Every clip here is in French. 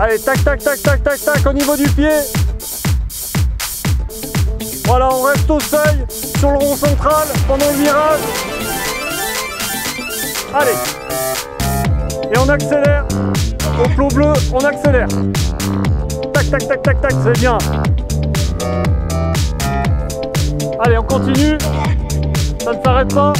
Allez, tac, tac, tac, tac, tac, tac, au niveau du pied. Voilà, on reste au seuil, sur le rond central, pendant le virage. Allez. Et on accélère. Au plot bleu, on accélère. Tac, tac, tac, tac, tac, c'est bien. Allez, on continue. Ça ne s'arrête pas.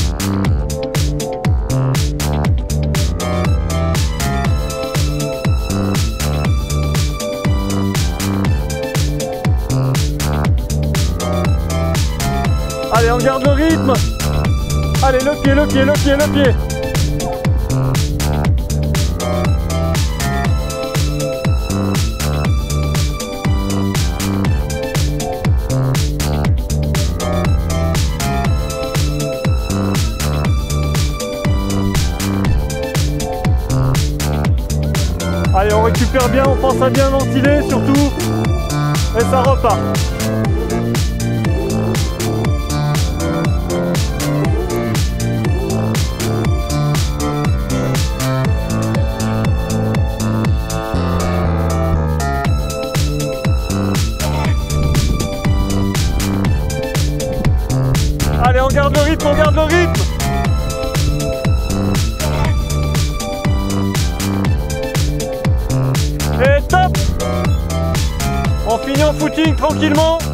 Allez, on garde le rythme. Allez, le pied, le pied, le pied, le pied. Allez, on récupère bien, on pense à bien ventiler surtout. Et ça repart. Allez, on garde le rythme, on garde le rythme. Et top. On finit en footing tranquillement.